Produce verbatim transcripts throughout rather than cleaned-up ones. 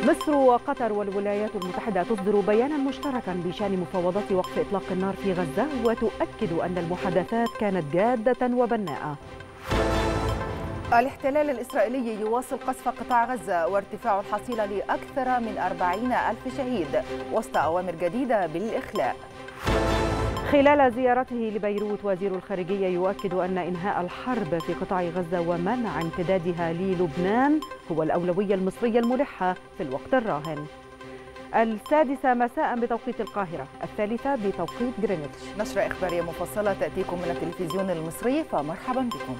مصر وقطر والولايات المتحدة تصدر بيانا مشتركا بشأن مفاوضات وقف إطلاق النار في غزة، وتؤكد أن المحادثات كانت جادة وبناءة. الاحتلال الإسرائيلي يواصل قصف قطاع غزة وارتفاع الحصيلة لأكثر من أربعين ألف شهيد وسط أوامر جديدة بالإخلاء. خلال زيارته لبيروت وزير الخارجية يؤكد أن إنهاء الحرب في قطاع غزة ومنع امتدادها للبنان هو الأولوية المصرية الملحة في الوقت الراهن. السادسة مساء بتوقيت القاهرة، الثالثة بتوقيت جرينتش. نشرة إخبارية مفصلة تأتيكم من التلفزيون المصري، فمرحبا بكم.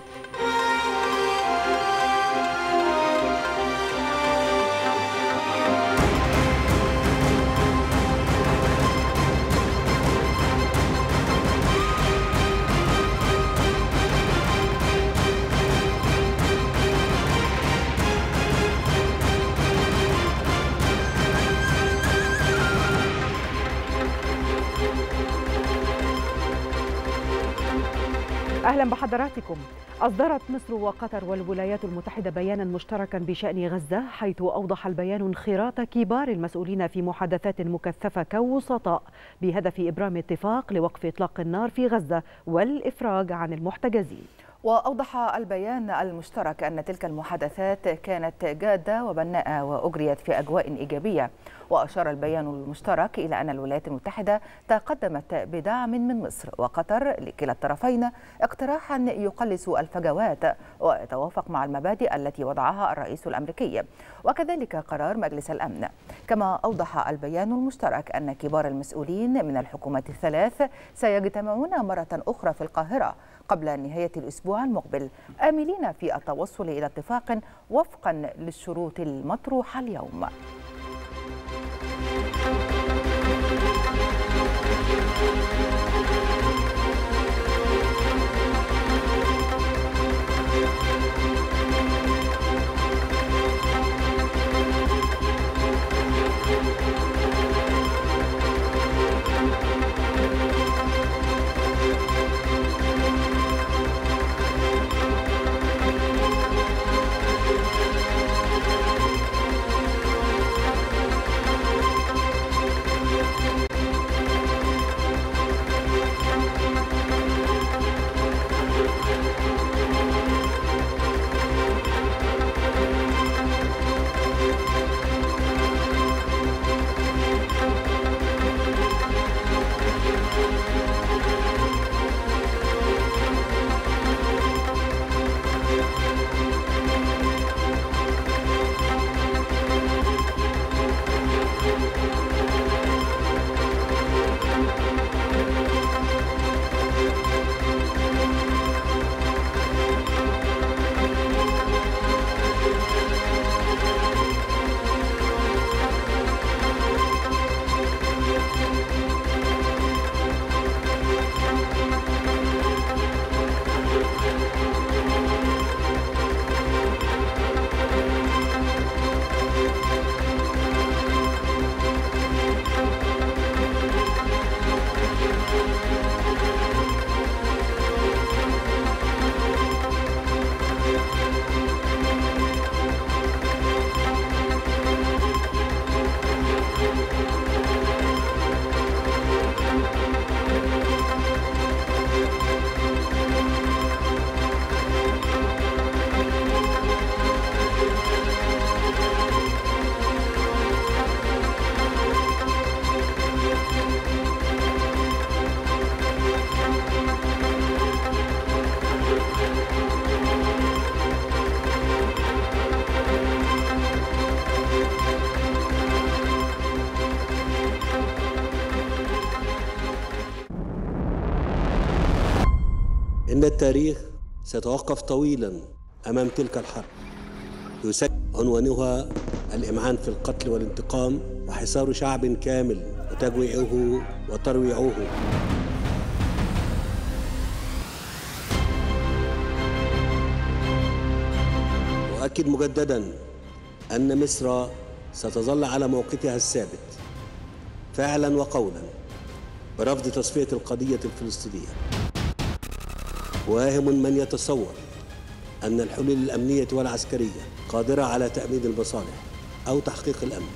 أهلا بحضراتكم. أصدرت مصر وقطر والولايات المتحدة بيانا مشتركا بشأن غزة، حيث أوضح البيان انخراط كبار المسؤولين في محادثات مكثفة كوسطاء بهدف إبرام اتفاق لوقف إطلاق النار في غزة والإفراج عن المحتجزين. وأوضح البيان المشترك أن تلك المحادثات كانت جادة وبناءة وأجريت في أجواء إيجابية. وأشار البيان المشترك إلى أن الولايات المتحدة تقدمت بدعم من مصر وقطر لكلا الطرفين اقتراحا يقلص الفجوات ويتوافق مع المبادئ التي وضعها الرئيس الأمريكي وكذلك قرار مجلس الأمن. كما أوضح البيان المشترك أن كبار المسؤولين من الحكومات الثلاث سيجتمعون مرة أخرى في القاهرة قبل نهاية الأسبوع المقبل، آملين في التوصل إلى اتفاق وفقا للشروط المطروحة اليوم. إن التاريخ سيتوقف طويلا أمام تلك الحرب، يسجل عنوانها الإمعان في القتل والانتقام وحصار شعب كامل وتجويعه وترويعه. وأكد مجددا أن مصر ستظل على موقفها الثابت فعلا وقولا برفض تصفية القضية الفلسطينية. واهم من يتصور أن الحلول الأمنية والعسكرية قادرة على تأمين المصالح أو تحقيق الأمن.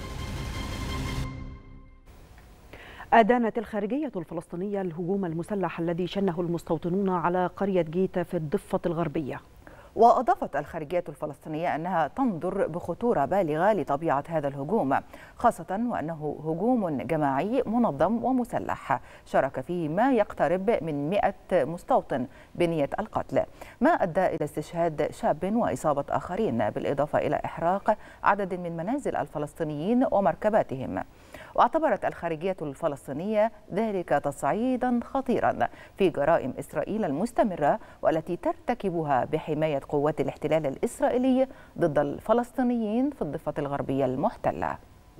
أدانت الخارجية الفلسطينية الهجوم المسلح الذي شنه المستوطنون على قرية جيتا في الضفة الغربية. وأضافت الخارجية الفلسطينية أنها تنظر بخطورة بالغة لطبيعة هذا الهجوم، خاصة وأنه هجوم جماعي منظم ومسلح شارك فيه ما يقترب من مئة مستوطن بنية القتل، ما أدى إلى استشهاد شاب وإصابة آخرين، بالإضافة إلى إحراق عدد من منازل الفلسطينيين ومركباتهم. واعتبرت الخارجية الفلسطينية ذلك تصعيدا خطيرا في جرائم إسرائيل المستمرة والتي ترتكبها بحماية قوات الاحتلال الإسرائيلي ضد الفلسطينيين في الضفة الغربية المحتلة.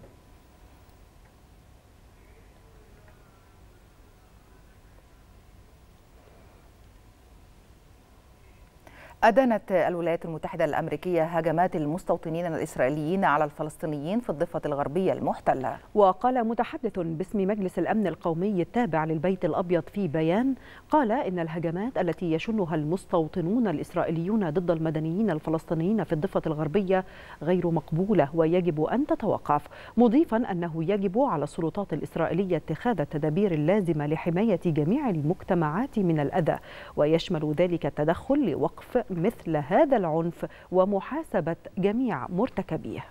أدانت الولايات المتحدة الأمريكية هجمات المستوطنين الإسرائيليين على الفلسطينيين في الضفة الغربية المحتلة. وقال متحدث باسم مجلس الأمن القومي التابع للبيت الأبيض في بيان، قال إن الهجمات التي يشنها المستوطنون الإسرائيليون ضد المدنيين الفلسطينيين في الضفة الغربية غير مقبولة ويجب أن تتوقف، مضيفا أنه يجب على السلطات الإسرائيلية اتخاذ التدابير اللازمة لحماية جميع المجتمعات من الأذى، ويشمل ذلك التدخل لوقف مثل هذا العنف ومحاسبة جميع مرتكبيه.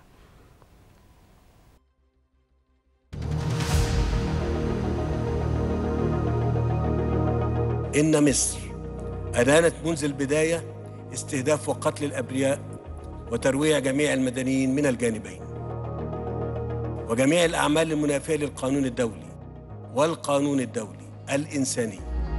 إن مصر أدانت منذ البداية استهداف وقتل الأبرياء وترويع جميع المدنيين من الجانبين، وجميع الأعمال المنافية للقانون الدولي والقانون الدولي الإنساني.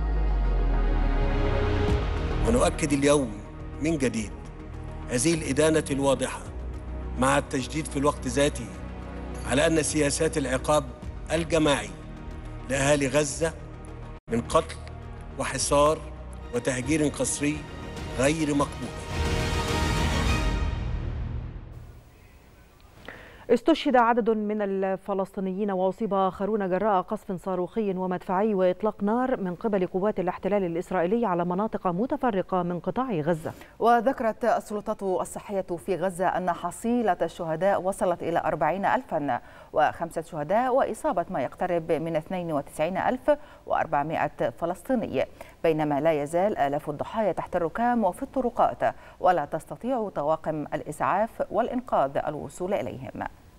ونؤكد اليوم من جديد هذه الإدانة الواضحة مع التشديد في الوقت ذاته على أن سياسات العقاب الجماعي لأهالي غزة من قتل وحصار وتهجير قسري غير مقبول. استشهد عدد من الفلسطينيين وأصيب آخرون جراء قصف صاروخي ومدفعي وإطلاق نار من قبل قوات الاحتلال الإسرائيلي على مناطق متفرقة من قطاع غزة. وذكرت السلطات الصحية في غزة أن حصيلة الشهداء وصلت إلى أربعين ألفا وخمسة شهداء وإصابة ما يقترب من اثنين وتسعين ألف وأربعمائة فلسطيني، بينما لا يزال آلاف الضحايا تحت الركام وفي الطرقات ولا تستطيع طواقم الإسعاف والإنقاذ الوصول إليهم.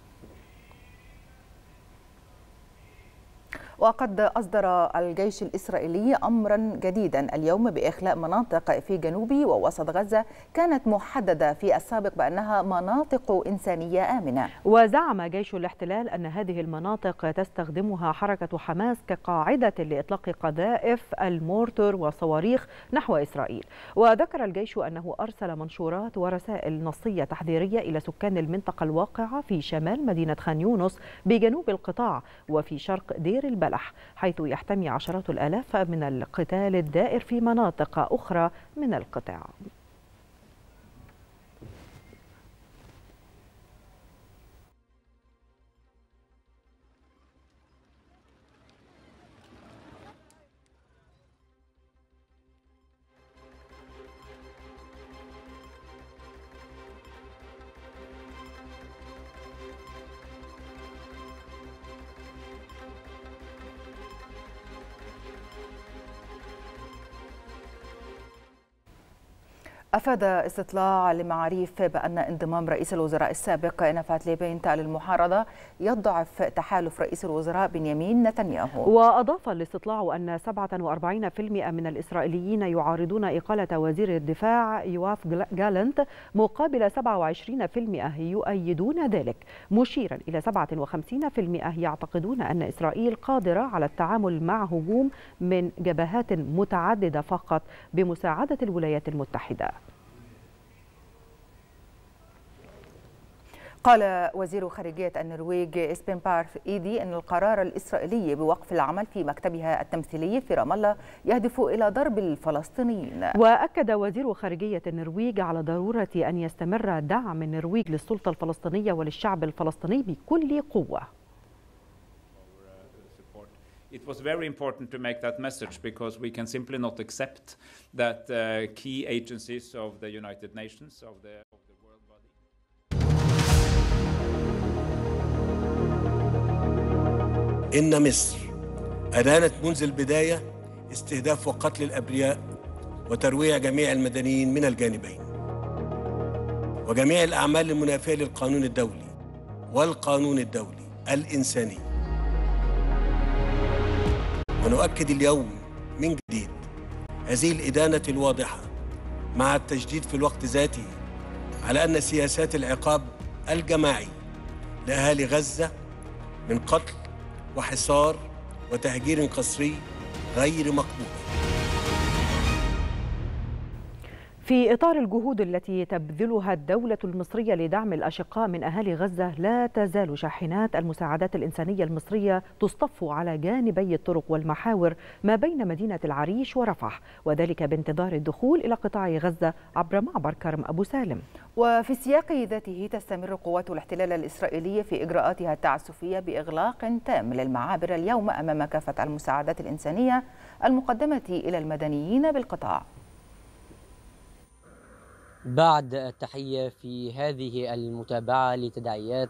وقد أصدر الجيش الإسرائيلي أمرا جديدا اليوم بإخلاء مناطق في جنوب ووسط غزة كانت محددة في السابق بأنها مناطق إنسانية آمنة. وزعم جيش الاحتلال أن هذه المناطق تستخدمها حركة حماس كقاعدة لإطلاق قذائف المورتر وصواريخ نحو إسرائيل. وذكر الجيش أنه أرسل منشورات ورسائل نصية تحذيرية إلى سكان المنطقة الواقعة في شمال مدينة خان يونس بجنوب القطاع وفي شرق دير البلح، حيث يحتمي عشرات الآلاف من القتال الدائر في مناطق أخرى من القطاع. أفاد استطلاع لمعاريف بأن انضمام رئيس الوزراء السابق نفات بنت للمعارضة يضعف تحالف رئيس الوزراء بنيامين نتنياهو. وأضاف الاستطلاع أن سبعة وأربعين بالمئة من الإسرائيليين يعارضون إقالة وزير الدفاع يواف جالنت مقابل سبعة وعشرين بالمئة يؤيدون ذلك، مشيرا إلى سبعة وخمسين بالمئة يعتقدون أن إسرائيل قادرة على التعامل مع هجوم من جبهات متعددة فقط بمساعدة الولايات المتحدة. قال وزير خارجية النرويج إسبين بارث إيدي أن القرار الإسرائيلي بوقف العمل في مكتبها التمثيلي في رام الله يهدف إلى ضرب الفلسطينيين. وأكد وزير خارجية النرويج على ضرورة أن يستمر دعم النرويج للسلطة الفلسطينية وللشعب الفلسطيني بكل قوة. It was very important to make that message because we can simply not accept that uh, key agencies of the United Nations, of the, of the world body. إن مصر أدانت منذ البداية استهداف وقتل الأبرياء وترويع جميع المدنيين من الجانبين، وجميع الأعمال المنافية للقانون الدولي والقانون الدولي الإنساني. ونؤكد اليوم من جديد هذه الإدانة الواضحة مع التشديد في الوقت ذاته على أن سياسات العقاب الجماعي لأهالي غزة من قتل وحصار وتهجير قسري غير مقبول. في إطار الجهود التي تبذلها الدولة المصرية لدعم الأشقاء من أهالي غزة، لا تزال شاحنات المساعدات الإنسانية المصرية تصطف على جانبي الطرق والمحاور ما بين مدينة العريش ورفح، وذلك بانتظار الدخول إلى قطاع غزة عبر معبر كرم أبو سالم. وفي السياق ذاته تستمر قوات الاحتلال الإسرائيلية في إجراءاتها التعسفية بإغلاق تام للمعابر اليوم أمام كافة المساعدات الإنسانية المقدمة إلى المدنيين بالقطاع. بعد التحية في هذه المتابعة لتداعيات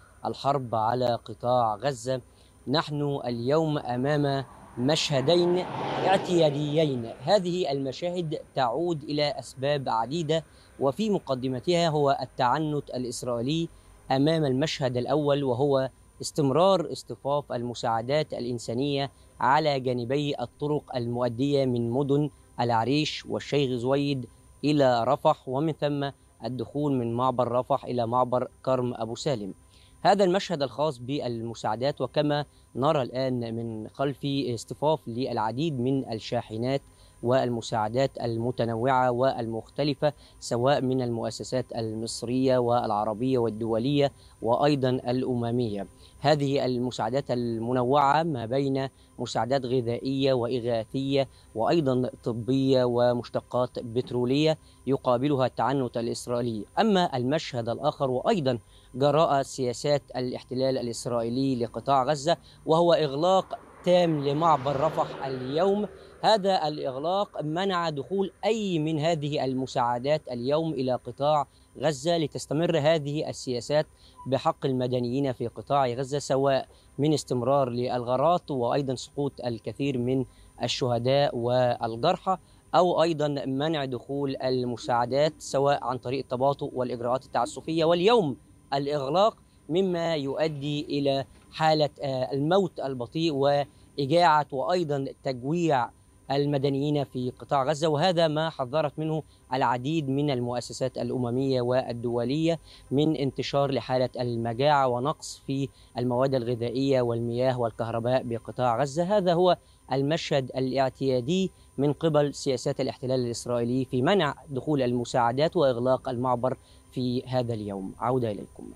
الحرب على قطاع غزة، نحن اليوم أمام مشهدين اعتياديين. هذه المشاهد تعود إلى أسباب عديدة، وفي مقدمتها هو التعنت الإسرائيلي أمام المشهد الأول، وهو استمرار اصطفاف المساعدات الإنسانية على جانبي الطرق المؤدية من مدن العريش والشيخ زويد إلى رفح، ومن ثم الدخول من معبر رفح إلى معبر كرم أبو سالم. هذا المشهد الخاص بالمساعدات، وكما نرى الآن من خلفي اصطفاف للعديد من الشاحنات والمساعدات المتنوعة والمختلفة، سواء من المؤسسات المصرية والعربية والدولية وأيضا الأممية. هذه المساعدات المنوعة ما بين مساعدات غذائية وإغاثية وأيضا طبية ومشتقات بترولية يقابلها التعنت الإسرائيلي. أما المشهد الآخر وأيضا جراء سياسات الاحتلال الإسرائيلي لقطاع غزة، وهو إغلاق تام لمعبر رفح اليوم. هذا الإغلاق منع دخول أي من هذه المساعدات اليوم إلى قطاع غزة، لتستمر هذه السياسات بحق المدنيين في قطاع غزة، سواء من استمرار للغارات وأيضا سقوط الكثير من الشهداء والجرحى، أو أيضا منع دخول المساعدات سواء عن طريق التباطؤ والإجراءات التعسفية. واليوم الإغلاق مما يؤدي إلى حالة الموت البطيء وإجاعة وأيضا تجويع المدنيين في قطاع غزة، وهذا ما حذرت منه العديد من المؤسسات الأممية والدولية من انتشار لحالة المجاعة ونقص في المواد الغذائية والمياه والكهرباء بقطاع غزة. هذا هو المشهد الاعتيادي من قبل سياسات الاحتلال الإسرائيلي في منع دخول المساعدات وإغلاق المعبر في هذا اليوم. عودة إليكم.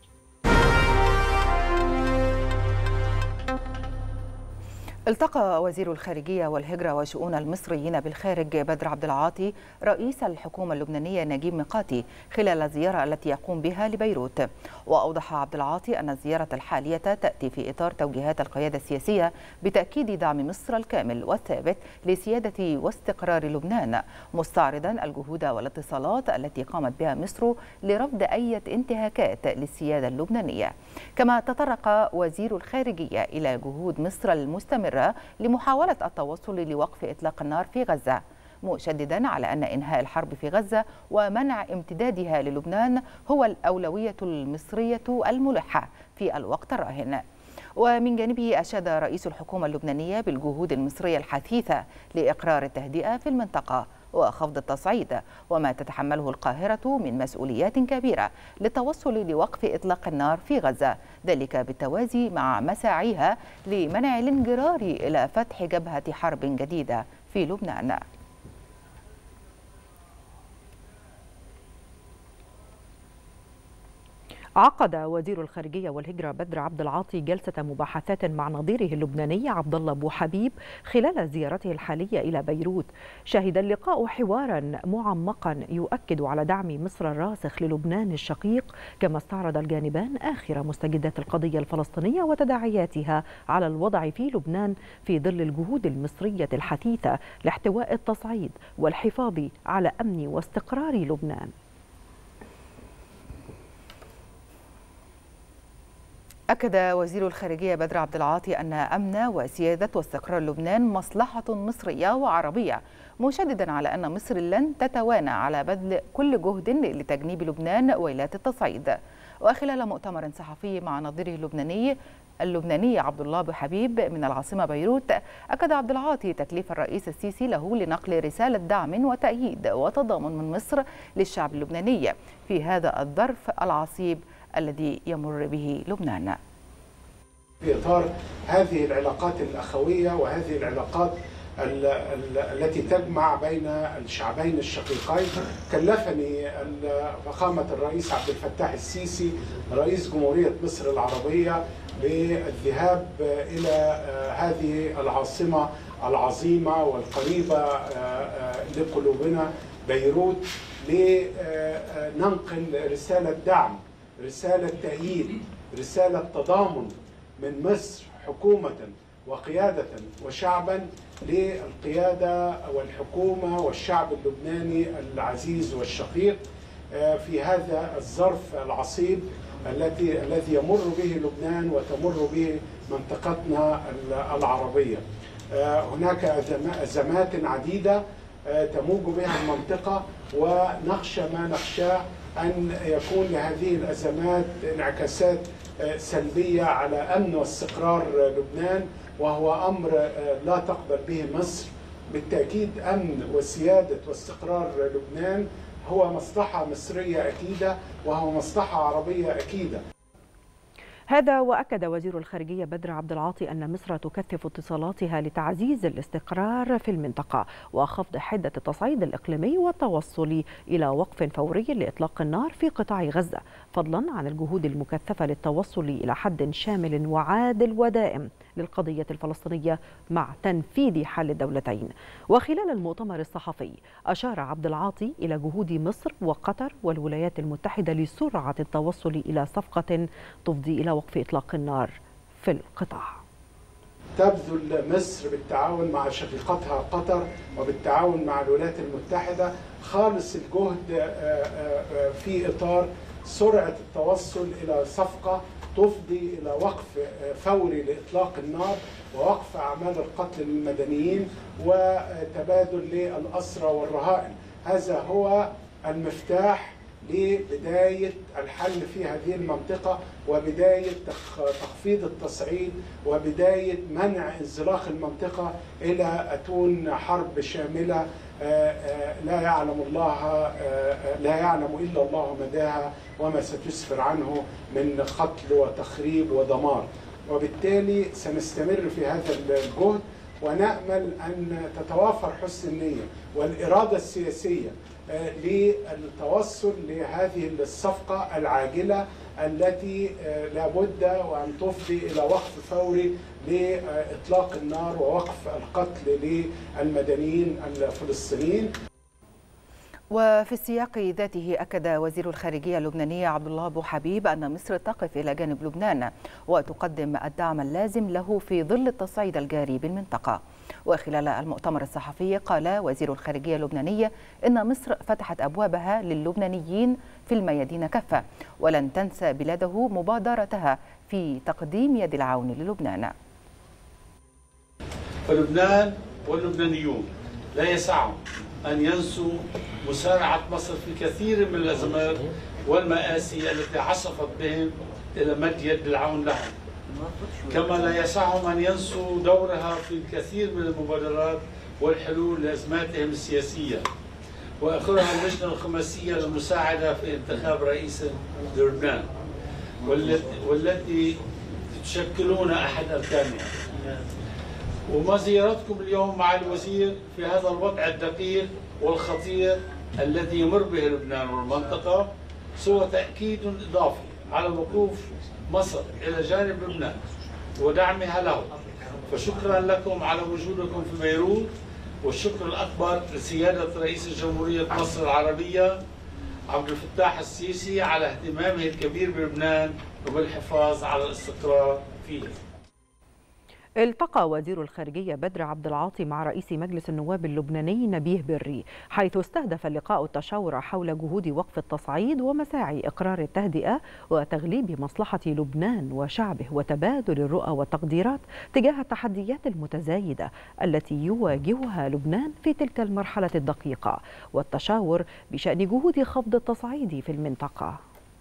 التقى وزير الخارجية والهجرة وشؤون المصريين بالخارج بدر عبد العاطي رئيس الحكومة اللبنانية نجيب ميقاتي خلال الزيارة التي يقوم بها لبيروت. وأوضح عبد العاطي أن الزيارة الحالية تأتي في إطار توجيهات القيادة السياسية بتأكيد دعم مصر الكامل والثابت لسيادة واستقرار لبنان، مستعرضا الجهود والاتصالات التي قامت بها مصر لرفض أي انتهاكات للسيادة اللبنانية. كما تطرق وزير الخارجية إلى جهود مصر المستمرة لمحاولة التوصل لوقف إطلاق النار في غزة، مشددا على أن إنهاء الحرب في غزة ومنع امتدادها للبنان هو الأولوية المصرية الملحة في الوقت الراهن. ومن جانبه أشاد رئيس الحكومة اللبنانية بالجهود المصرية الحثيثة لإقرار التهدئة في المنطقة وخفض التصعيد، وما تتحمله القاهرة من مسؤوليات كبيرة للتوصل لوقف إطلاق النار في غزة، ذلك بالتوازي مع مساعيها لمنع الانجرار إلى فتح جبهة حرب جديدة في لبنان. عقد وزير الخارجية والهجرة بدر عبد العاطي جلسة مباحثات مع نظيره اللبناني عبد الله أبو حبيب خلال زيارته الحالية إلى بيروت. شهد اللقاء حوارا معمقا يؤكد على دعم مصر الراسخ للبنان الشقيق، كما استعرض الجانبان آخر مستجدات القضية الفلسطينية وتداعياتها على الوضع في لبنان في ظل الجهود المصرية الحثيثة لاحتواء التصعيد والحفاظ على أمن واستقرار لبنان. أكد وزير الخارجية بدر عبد العاطي أن أمن وسيادة واستقرار لبنان مصلحة مصرية وعربية، مشددا على أن مصر لن تتوانى على بذل كل جهد لتجنيب لبنان ويلات التصعيد. وخلال مؤتمر صحفي مع نظيره اللبناني اللبناني عبد الله أبو حبيب من العاصمة بيروت، أكد عبد العاطي تكليف الرئيس السيسي له لنقل رسالة دعم وتأييد وتضامن من مصر للشعب اللبناني في هذا الظرف العصيب الذي يمر به لبنان. في إطار هذه العلاقات الأخوية وهذه العلاقات ال ال التي تجمع بين الشعبين الشقيقين، كلفني فخامة الرئيس عبد الفتاح السيسي رئيس جمهورية مصر العربية بالذهاب إلى هذه العاصمة العظيمة والقريبة لقلوبنا بيروت لننقل رسالة دعم، رسالة تأييد، رسالة تضامن من مصر حكومة وقيادة وشعبا للقيادة والحكومة والشعب اللبناني العزيز والشقيق في هذا الظرف العصيب الذي الذي يمر به لبنان وتمر به منطقتنا العربية. هناك أزمات عديدة تموج بها المنطقة، ونخشى ما نخشاه أن يكون لهذه الأزمات انعكاسات سلبية على أمن واستقرار لبنان، وهو أمر لا تقبل به مصر. بالتأكيد أمن وسيادة واستقرار لبنان هو مصلحة مصرية أكيدة، وهو مصلحة عربية أكيدة. هذا وأكد وزير الخارجية بدر عبد العاطي أن مصر تكثف اتصالاتها لتعزيز الاستقرار في المنطقة وخفض حدة التصعيد الإقليمي والتوصل إلى وقف فوري لإطلاق النار في قطاع غزة، فضلا عن الجهود المكثفة للتوصل إلى حد شامل وعادل ودائم للقضية الفلسطينية مع تنفيذ حل الدولتين. وخلال المؤتمر الصحفي أشار عبد العاطي إلى جهود مصر وقطر والولايات المتحدة لسرعة التوصل إلى صفقة تفضي إلى وقف إطلاق النار في القطاع. تبذل مصر بالتعاون مع شقيقتها قطر وبالتعاون مع الولايات المتحدة خالص الجهد في إطار سرعة التوصل إلى صفقة تفضي إلى وقف فوري لإطلاق النار ووقف أعمال القتل للمدنيين وتبادل للأسرى والرهائن. هذا هو المفتاح لبداية الحل في هذه المنطقة وبداية تخفيض التصعيد وبداية منع انزلاق المنطقة إلى أتون حرب شاملة لا يعلم الله لا يعلم إلا الله مداها وما ستسفر عنه من قتل وتخريب ودمار. وبالتالي سنستمر في هذا الجهد، ونأمل أن تتوافر حسن النية والإرادة السياسية للتوصل لهذه الصفقة العاجلة التي لابد وأن تفضي إلى وقف فوري لإطلاق النار ووقف القتل للمدنيين الفلسطينيين. وفي السياق ذاته أكد وزير الخارجية اللبناني عبد الله أبو حبيب أن مصر تقف إلى جانب لبنان وتقدم الدعم اللازم له في ظل التصعيد الجاري بالمنطقة. وخلال المؤتمر الصحفي قال وزير الخارجية اللبناني إن مصر فتحت أبوابها للبنانيين في الميادين كافة، ولن تنسى بلاده مبادرتها في تقديم يد العون للبنان. فلبنان واللبنانيون لا يسعهم أن ينسوا مسارعة مصر في كثير من الأزمات والمآسي التي عصفت بهم إلى مد يد العون لهم، كما لا يسعهم أن ينسوا دورها في الكثير من المبادرات والحلول لأزماتهم السياسية، وآخرها اللجنة الخماسية للمساعدة في انتخاب رئيس للبنان والتي تشكلون أحد أركانها. وما زيارتكم اليوم مع الوزير في هذا الوضع الدقيق والخطير الذي يمر به لبنان والمنطقة سوى تأكيد إضافي على وقوف مصر إلى جانب لبنان ودعمها له. فشكرا لكم على وجودكم في بيروت، والشكر الأكبر لسيادة رئيس جمهورية مصر العربية عبد الفتاح السيسي على اهتمامه الكبير بلبنان وبالحفاظ على الاستقرار فيه. التقى وزير الخارجية بدر عبد العاطي مع رئيس مجلس النواب اللبناني نبيه بري، حيث استهدف اللقاء التشاور حول جهود وقف التصعيد ومساعي إقرار التهدئة وتغليب مصلحة لبنان وشعبه وتبادل الرؤى والتقديرات تجاه التحديات المتزايدة التي يواجهها لبنان في تلك المرحلة الدقيقة، والتشاور بشأن جهود خفض التصعيد في المنطقة.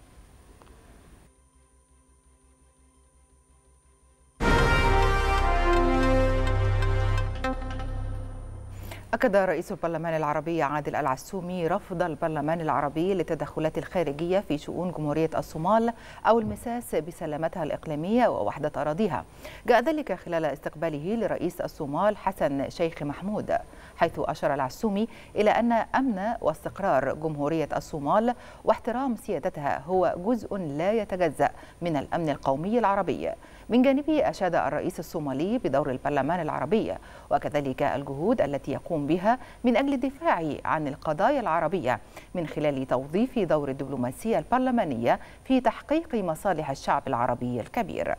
أكد رئيس البرلمان العربي عادل العسومي رفض البرلمان العربي للتدخلات الخارجية في شؤون جمهورية الصومال أو المساس بسلامتها الإقليمية ووحدة أراضيها. جاء ذلك خلال استقباله لرئيس الصومال حسن شيخ محمود، حيث أشار العسومي إلى أن أمن واستقرار جمهورية الصومال واحترام سيادتها هو جزء لا يتجزأ من الأمن القومي العربي. من جانبه أشاد الرئيس الصومالي بدور البرلمان العربي وكذلك الجهود التي يقوم بها من أجل الدفاع عن القضايا العربية من خلال توظيف دور الدبلوماسية البرلمانية في تحقيق مصالح الشعب العربي الكبير.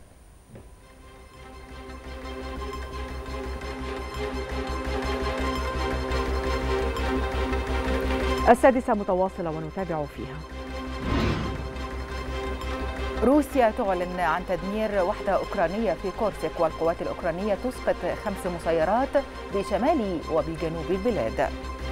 السادسة متواصلة ونتابع فيها. روسيا تعلن عن تدمير وحدة أوكرانية في كورسك، والقوات الأوكرانية تسقط خمس مسيرات بشمال وبجنوب البلاد.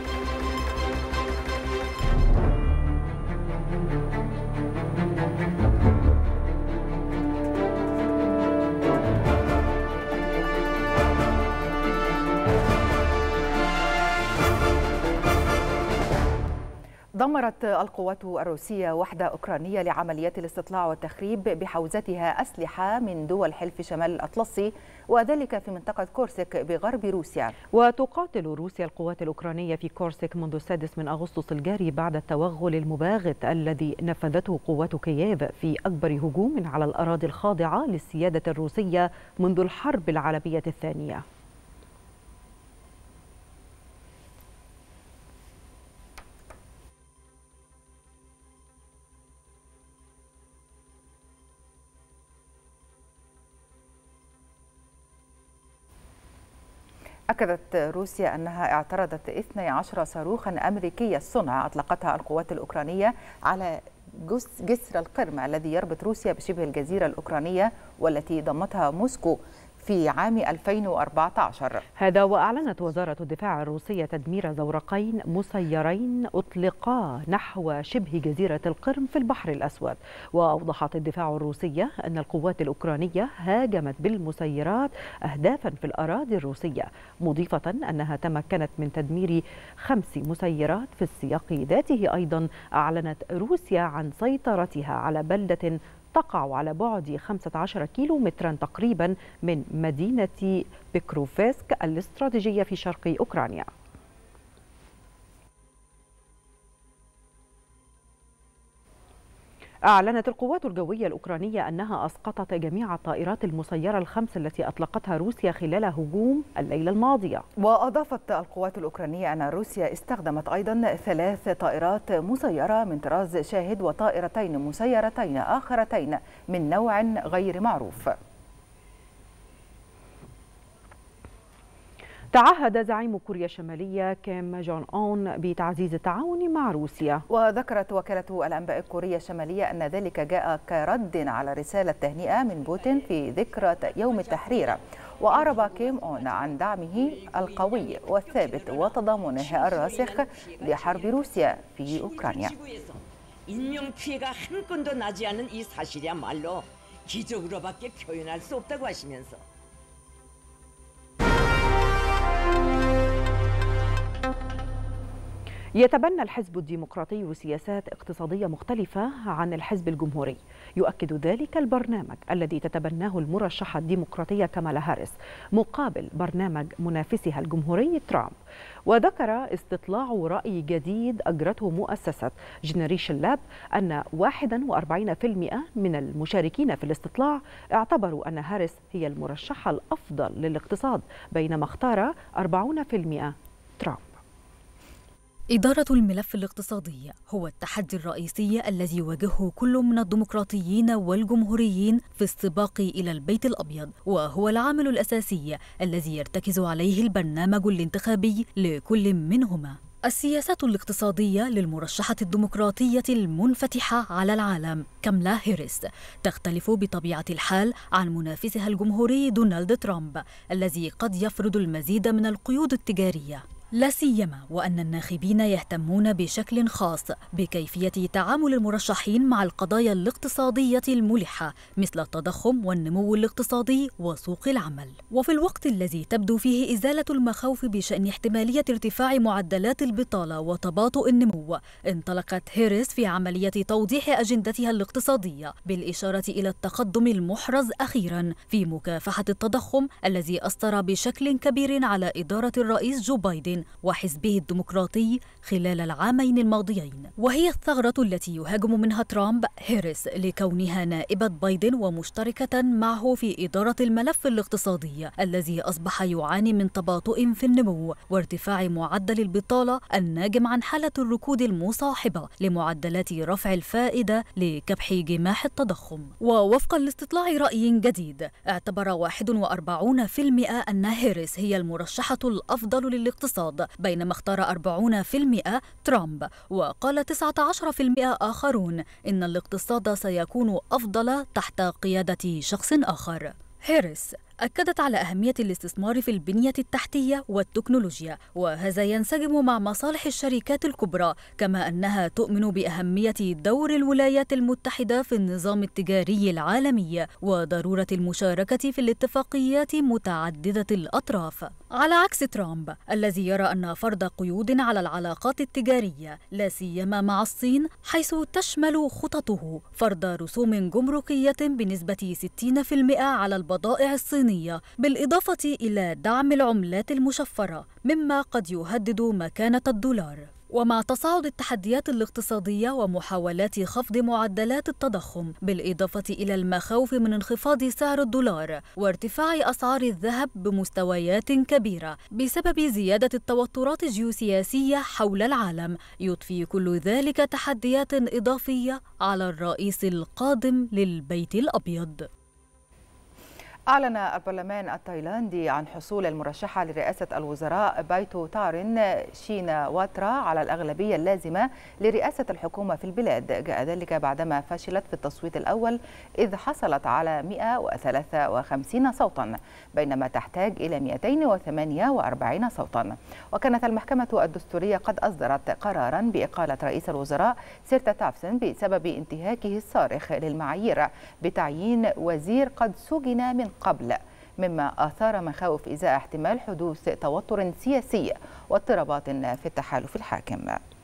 دمرت القوات الروسية وحدة أوكرانية لعمليات الاستطلاع والتخريب بحوزتها أسلحة من دول حلف شمال الأطلسي، وذلك في منطقة كورسك بغرب روسيا. وتقاتل روسيا القوات الأوكرانية في كورسك منذ السادس من أغسطس الجاري بعد التوغل المباغت الذي نفذته قوات كييف في أكبر هجوم على الأراضي الخاضعة للسيادة الروسية منذ الحرب العالمية الثانية. أكدت روسيا أنها اعترضت اثني عشر صاروخا أمريكي الصنع أطلقتها القوات الأوكرانية على جسر القرم الذي يربط روسيا بشبه الجزيرة الأوكرانية والتي ضمتها موسكو في عام ألفين وأربعة عشر. هذا وأعلنت وزارة الدفاع الروسية تدمير زورقين مسيرين أطلقا نحو شبه جزيرة القرم في البحر الأسود. وأوضحت الدفاع الروسية أن القوات الأوكرانية هاجمت بالمسيرات أهدافا في الأراضي الروسية، مضيفة أنها تمكنت من تدمير خمس مسيرات. في السياق ذاته أيضا أعلنت روسيا عن سيطرتها على بلدة تقع على بعد خمسة عشر كيلو مترا تقريبا من مدينة بيكروفسك الاستراتيجية في شرق أوكرانيا. أعلنت القوات الجوية الأوكرانية أنها أسقطت جميع الطائرات المسيرة الخمس التي أطلقتها روسيا خلال هجوم الليلة الماضية. وأضافت القوات الأوكرانية أن روسيا استخدمت أيضا ثلاث طائرات مسيرة من طراز شاهد وطائرتين مسيرتين آخرتين من نوع غير معروف. تعهد زعيم كوريا الشمالية كيم جون أون بتعزيز التعاون مع روسيا. وذكرت وكالة الأنباء الكورية الشمالية أن ذلك جاء كرد على رسالة تهنئة من بوتين في ذكرى يوم التحرير. وأعرب كيم أون عن دعمه القوي والثابت وتضامنه الراسخ لحرب روسيا في أوكرانيا. 인명 피해가 한 건도 나지 않은 이 사실이야말로 기적으로밖에 표현할 수 없다고 하시면서 يتبنى الحزب الديمقراطي سياسات اقتصادية مختلفة عن الحزب الجمهوري، يؤكد ذلك البرنامج الذي تتبناه المرشحة الديمقراطية كامالا هاريس مقابل برنامج منافسها الجمهوري ترامب. وذكر استطلاع رأي جديد أجرته مؤسسة جنريشن لاب أن واحد وأربعين بالمئة من المشاركين في الاستطلاع اعتبروا أن هاريس هي المرشحة الأفضل للاقتصاد، بينما اختار أربعين بالمئة ترامب. إدارة الملف الاقتصادي هو التحدي الرئيسي الذي يواجهه كل من الديمقراطيين والجمهوريين في السباق إلى البيت الأبيض، وهو العامل الأساسي الذي يرتكز عليه البرنامج الانتخابي لكل منهما. السياسات الاقتصادية للمرشحة الديمقراطية المنفتحة على العالم كامالا هاريس تختلف بطبيعة الحال عن منافسها الجمهوري دونالد ترامب الذي قد يفرض المزيد من القيود التجارية، لا سيما وأن الناخبين يهتمون بشكل خاص بكيفية تعامل المرشحين مع القضايا الاقتصادية الملحة مثل التضخم والنمو الاقتصادي وسوق العمل. وفي الوقت الذي تبدو فيه إزالة المخاوف بشأن احتمالية ارتفاع معدلات البطالة وتباطؤ النمو، انطلقت هاريس في عملية توضيح أجندتها الاقتصادية بالإشارة إلى التقدم المحرز أخيرا في مكافحة التضخم الذي أثر بشكل كبير على إدارة الرئيس جو بايدن وحزبه الديمقراطي خلال العامين الماضيين، وهي الثغرة التي يهاجم منها ترامب هاريس لكونها نائبة بايدن ومشتركة معه في إدارة الملف الاقتصادي الذي أصبح يعاني من تباطؤ في النمو وارتفاع معدل البطالة الناجم عن حالة الركود المصاحبة لمعدلات رفع الفائدة لكبح جماح التضخم. ووفقا لاستطلاع رأي جديد، اعتبر واحد وأربعين بالمئة أن هاريس هي المرشحة الأفضل للاقتصاد، بينما اختار أربعين بالمئة ترامب، وقال تسعة عشر بالمئة آخرون إن الاقتصاد سيكون أفضل تحت قيادة شخص آخر. هاريس أكدت على أهمية الاستثمار في البنية التحتية والتكنولوجيا، وهذا ينسجم مع مصالح الشركات الكبرى، كما أنها تؤمن بأهمية دور الولايات المتحدة في النظام التجاري العالمي وضرورة المشاركة في الاتفاقيات متعددة الأطراف، على عكس ترامب الذي يرى أن فرض قيود على العلاقات التجارية لا سيما مع الصين، حيث تشمل خططه فرض رسوم جمركية بنسبة ستين بالمئة على البضائع الصينية، بالإضافة إلى دعم العملات المشفرة مما قد يهدد مكانة الدولار. ومع تصاعد التحديات الاقتصادية ومحاولات خفض معدلات التضخم، بالإضافة إلى المخاوف من انخفاض سعر الدولار وارتفاع أسعار الذهب بمستويات كبيرة بسبب زيادة التوترات الجيوسياسية حول العالم، يضفي كل ذلك تحديات إضافية على الرئيس القادم للبيت الأبيض. أعلن البرلمان التايلاندي عن حصول المرشحة لرئاسة الوزراء بايتو تارين شيناواترا على الأغلبية اللازمة لرئاسة الحكومة في البلاد. جاء ذلك بعدما فشلت في التصويت الأول إذ حصلت على مئة وثلاثة وخمسين صوتا بينما تحتاج إلى مئتين وثمانية وأربعين صوتا. وكانت المحكمة الدستورية قد أصدرت قرارا بإقالة رئيس الوزراء سيرتا تافسن بسبب انتهاكه الصارخ للمعايير بتعيين وزير قد سجن من قبل، مما أثار مخاوف إزاء احتمال حدوث توتر سياسي واضطرابات في التحالف الحاكم.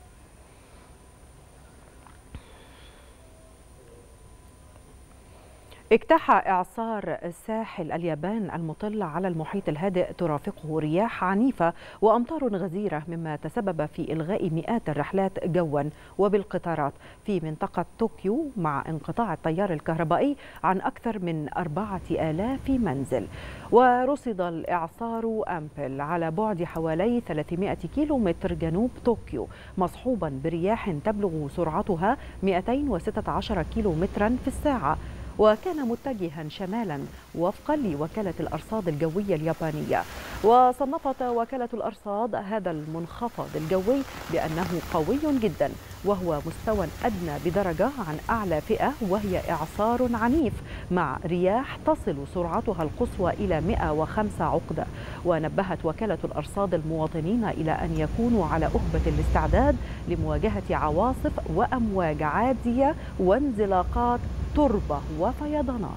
اجتاح إعصار ساحل اليابان المطل على المحيط الهادئ ترافقه رياح عنيفة وأمطار غزيرة، مما تسبب في إلغاء مئات الرحلات جوا وبالقطارات في منطقة طوكيو، مع انقطاع التيار الكهربائي عن أكثر من أربعة آلاف منزل. ورصد الإعصار أمبل على بعد حوالي ثلاثمئة كيلومتر جنوب طوكيو، مصحوبا برياح تبلغ سرعتها مئتين وستة عشر كيلومترا في الساعة، وكان متجها شمالا وفقا لوكالة الأرصاد الجوية اليابانية. وصنفت وكالة الأرصاد هذا المنخفض الجوي بأنه قوي جدا، وهو مستوى أدنى بدرجة عن أعلى فئة، وهي إعصار عنيف مع رياح تصل سرعتها القصوى إلى مئة وخمسة عقدة. ونبهت وكالة الأرصاد المواطنين إلى أن يكونوا على أهبة الاستعداد لمواجهة عواصف وأمواج عادية وانزلاقات تربة وفيضانات.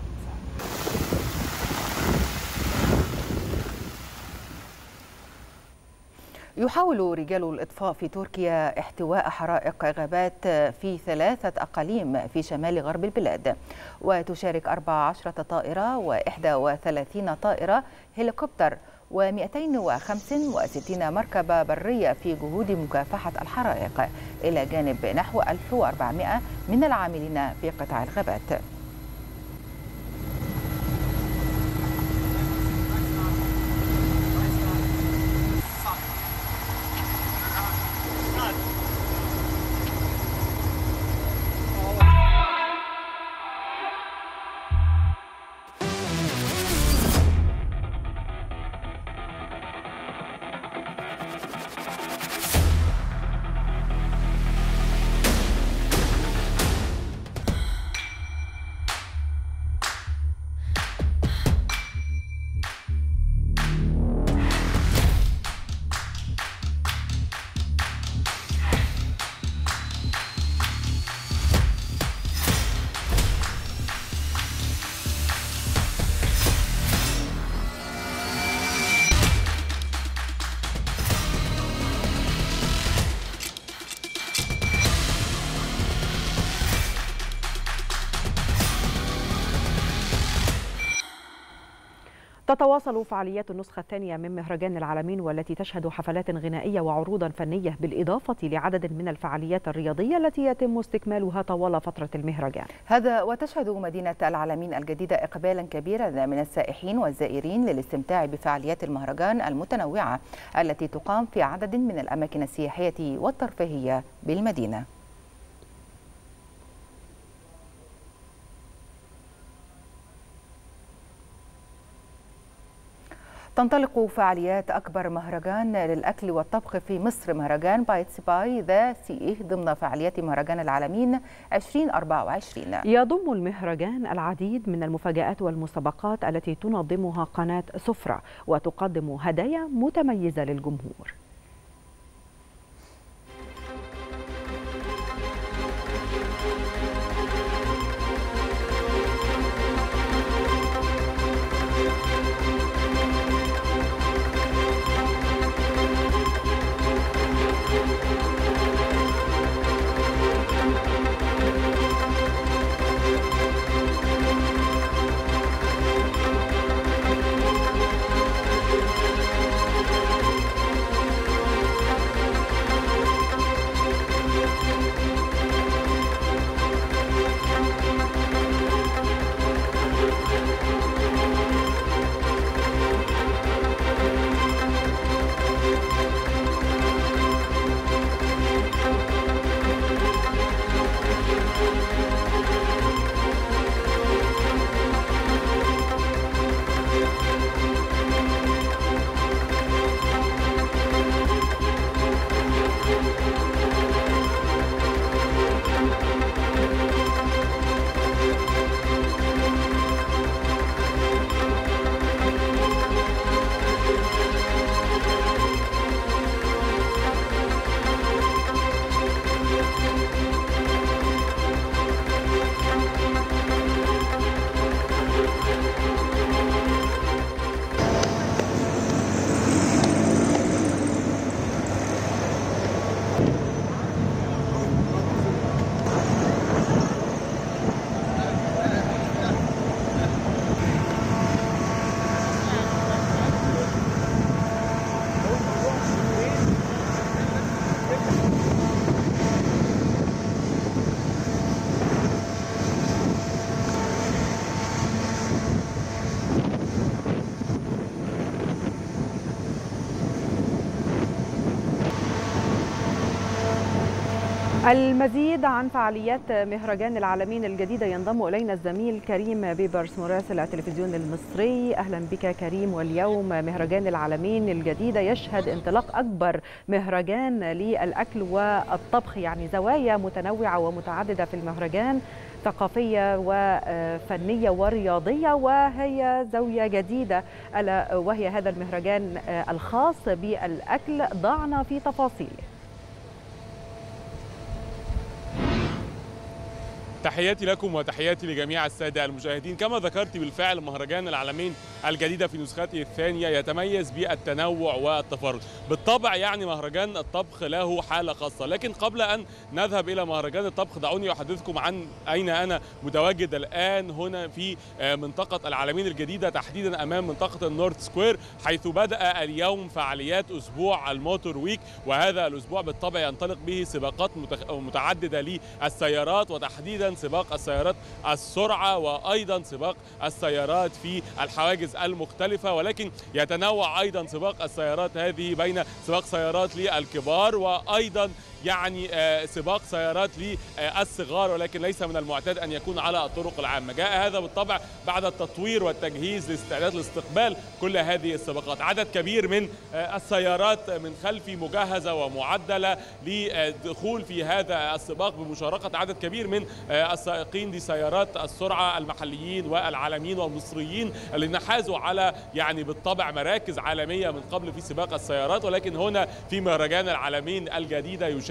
يحاول رجال الإطفاء في تركيا احتواء حرائق غابات في ثلاثة أقاليم في شمال غرب البلاد، وتشارك أربع عشرة طائرة وإحدى وثلاثين طائرة هليكوبتر ومئتين وخمسة وستين مركبة برية في جهود مكافحة الحرائق، إلى جانب نحو ألف وأربعمئة من العاملين في قطاع الغابات. تتواصل فعاليات النسخة الثانية من مهرجان العالمين، والتي تشهد حفلات غنائية وعروضا فنية بالإضافة لعدد من الفعاليات الرياضية التي يتم استكمالها طوال فترة المهرجان. هذا وتشهد مدينة العالمين الجديدة إقبالا كبيرا من السائحين والزائرين للاستمتاع بفعاليات المهرجان المتنوعة التي تقام في عدد من الأماكن السياحية والترفيهية بالمدينة. تنطلق فعاليات أكبر مهرجان للأكل والطبخ في مصر، مهرجان بايتس باي ذا سي ضمن فعاليات مهرجان العالمين ألفين وأربعة وعشرين. يضم المهرجان العديد من المفاجآت والمسابقات التي تنظمها قناة سفرة، وتقدم هدايا متميزة للجمهور. المزيد عن فعاليات مهرجان العالمين الجديدة ينضم إلينا الزميل كريم بيبرس مراسل التلفزيون المصري. أهلا بك كريم. واليوم مهرجان العالمين الجديدة يشهد انطلاق أكبر مهرجان للأكل والطبخ، يعني زوايا متنوعة ومتعددة في المهرجان، ثقافية وفنية ورياضية، وهي زاوية جديدة ألا وهي هذا المهرجان الخاص بالأكل. ضعنا في تفاصيله. تحياتي لكم وتحياتي لجميع السادة المشاهدين. كما ذكرت بالفعل مهرجان العالمين الجديدة في نسخته الثانية يتميز بالتنوع والتفرد. بالطبع يعني مهرجان الطبخ له حالة خاصة، لكن قبل أن نذهب إلى مهرجان الطبخ دعوني أحدثكم عن أين أنا متواجد الآن. هنا في منطقة العالمين الجديدة، تحديدا أمام منطقة النورث سكوير، حيث بدأ اليوم فعاليات أسبوع الموتور ويك، وهذا الأسبوع بالطبع ينطلق به سباقات متعددة للسيارات، وتحديدا سباق السيارات السرعة وأيضا سباق السيارات في الحواجز المختلفة، ولكن يتنوع أيضا سباق السيارات هذه بين سباق سيارات للكبار وأيضا يعني سباق سيارات للصغار، ولكن ليس من المعتاد أن يكون على الطرق العامة. جاء هذا بالطبع بعد التطوير والتجهيز لاستعداد لاستقبال كل هذه السباقات. عدد كبير من السيارات من خلفي مجهزة ومعدلة لدخول في هذا السباق بمشاركة عدد كبير من السائقين لسيارات السرعة المحليين والعالميين والمصريين اللي حازوا على يعني بالطبع مراكز عالمية من قبل في سباق السيارات، ولكن هنا في مهرجان العالمين الجديدة يشارك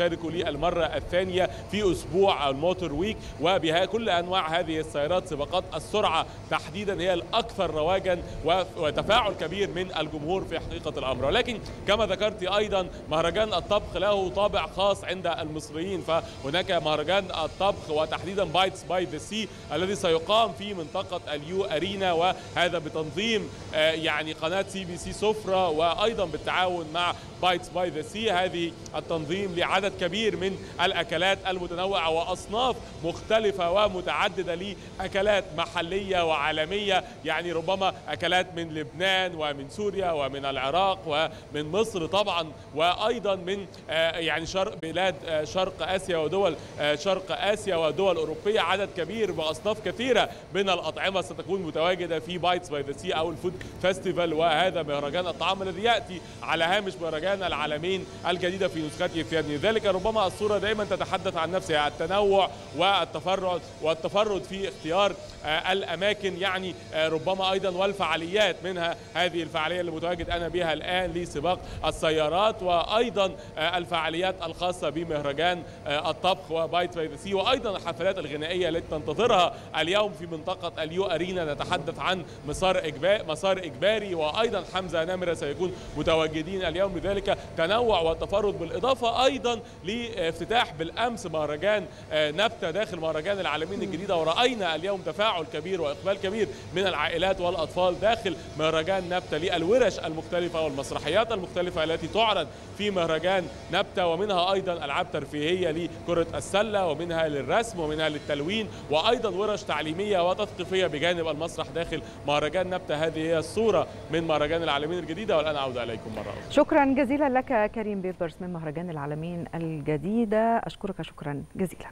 يشاركوا للمرة الثانية في أسبوع الموتور ويك، وبها كل أنواع هذه السيارات سباقات السرعة تحديدا هي الأكثر رواجا وتفاعل كبير من الجمهور في حقيقة الأمر. ولكن كما ذكرت أيضا مهرجان الطبخ له طابع خاص عند المصريين، فهناك مهرجان الطبخ وتحديدا بايتس باي ذا سي الذي سيقام في منطقة اليو أرينا، وهذا بتنظيم يعني قناة سي بي سي سفرة وأيضا بالتعاون مع بايتس باي ذا سي. هذه التنظيم لعدد كبير من الأكلات المتنوعة وأصناف مختلفة ومتعددة لأكلات محلية وعالمية، يعني ربما أكلات من لبنان ومن سوريا ومن العراق ومن مصر طبعا، وأيضا من يعني شرق بلاد شرق آسيا ودول شرق آسيا ودول أوروبية. عدد كبير وأصناف كثيرة من الأطعمة ستكون متواجدة في بايتس باي ذا سي أو الفود فيستيفال، وهذا مهرجان الطعام الذي يأتي على هامش مهرجان العالمين الجديدة في نسخته الثانية. لذلك ربما الصورة دائما تتحدث عن نفسها، التنوع والتفرد والتفرد في اختيار الأماكن، يعني ربما أيضا والفعاليات، منها هذه الفعالية اللي متواجد أنا بها الآن لسباق السيارات، وأيضا الفعاليات الخاصة بمهرجان الطبخ وبايتس باي ذا سي، وأيضا الحفلات الغنائية التي تنتظرها اليوم في منطقة اليو أرينا. نتحدث عن مسار إجباري مسار إجباري وأيضا حمزة نمرة سيكون متواجدين اليوم. لذلك تنوع وتفرد، بالإضافة أيضا لافتتاح بالأمس مهرجان نبتة داخل مهرجان العالمين الجديدة، ورأينا اليوم تفاعل كبير وإقبال كبير من العائلات والأطفال داخل مهرجان نبتة للورش المختلفة والمسرحيات المختلفة التي تعرض في مهرجان نبتة، ومنها أيضا ألعاب ترفيهية لكرة السلة، ومنها للرسم، ومنها للتلوين، وأيضا ورش تعليمية وتثقيفية بجانب المسرح داخل مهرجان نبتة. هذه هي الصورة من مهرجان العالمين الجديدة، والآن أعود إليكم مرة أخرى. شكرا جزيلا لك كريم بيبرس من مهرجان العالمين الجديدة، أشكرك شكرا جزيلا.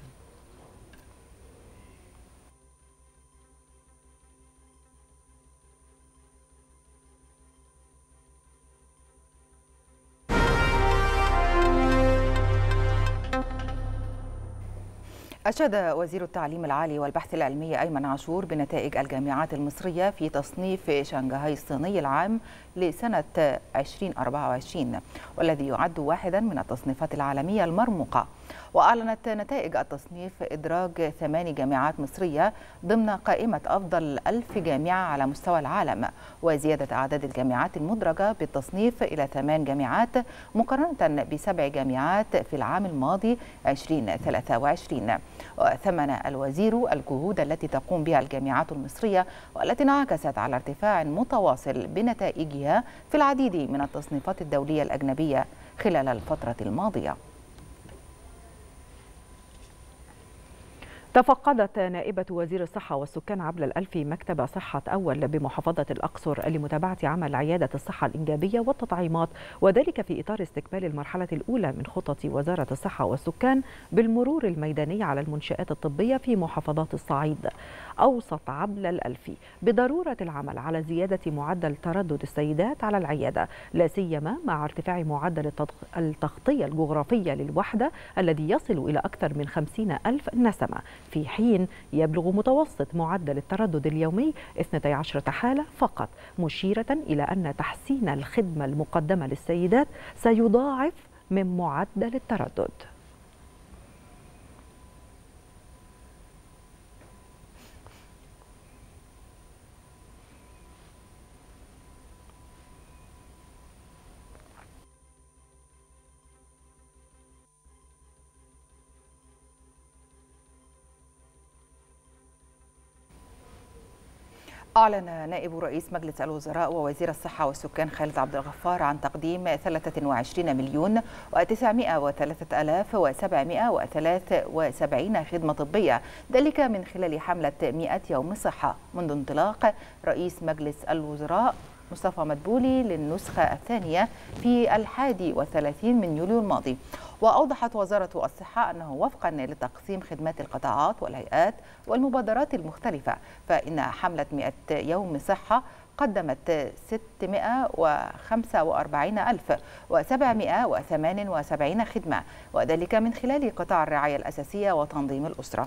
أشاد وزير التعليم العالي والبحث العلمي أيمن عاشور بنتائج الجامعات المصرية في تصنيف شنغهاي الصيني العام لسنة ألفين وأربعة وعشرين، والذي يعد واحدا من التصنيفات العالمية المرموقة. وأعلنت نتائج التصنيف إدراج ثماني جامعات مصرية ضمن قائمة أفضل ألف جامعة على مستوى العالم، وزيادة أعداد الجامعات المدرجة بالتصنيف إلى ثمان جامعات مقارنة بسبع جامعات في العام الماضي ألفين وثلاثة وعشرين. وثمن الوزير الجهود التي تقوم بها الجامعات المصرية، والتي انعكست على ارتفاع متواصل بنتائجها في العديد من التصنيفات الدولية الأجنبية خلال الفترة الماضية. تفقدت نائبة وزير الصحة والسكان عبلة الألفي مكتب صحة أول بمحافظة الأقصر لمتابعة عمل عيادة الصحة الإنجابية والتطعيمات، وذلك في إطار استكمال المرحلة الأولى من خطط وزارة الصحة والسكان بالمرور الميداني على المنشآت الطبية في محافظات الصعيد. أوصت عبلة الألفي بضرورة العمل على زيادة معدل تردد السيدات على العيادة، لا سيما مع ارتفاع معدل التغطية الجغرافية للوحدة الذي يصل إلى أكثر من خمسين ألف نسمة، في حين يبلغ متوسط معدل التردد اليومي اثنتي عشرة حالة فقط، مشيرة إلى أن تحسين الخدمة المقدمة للسيدات سيضاعف من معدل التردد. أعلن نائب رئيس مجلس الوزراء ووزير الصحة والسكان خالد عبد الغفار عن تقديم ثلاثة وعشرين مليون وتسعمائة وثلاثة آلاف وسبعمائة وثلاثة وسبعين خدمة طبية، ذلك من خلال حملة مئة يوم صحة منذ انطلاق رئيس مجلس الوزراء مصطفى مدبولي للنسخة الثانية في الحادي والثلاثين من يوليو الماضي. وأوضحت وزارة الصحة أنه وفقا لتقسيم خدمات القطاعات والهيئات والمبادرات المختلفة، فإن حملة مئة يوم صحة قدمت ستمائة وخمسة وأربعين ألف وسبعمائة وثمانية وسبعين خدمة، وذلك من خلال قطاع الرعاية الأساسية وتنظيم الأسرة.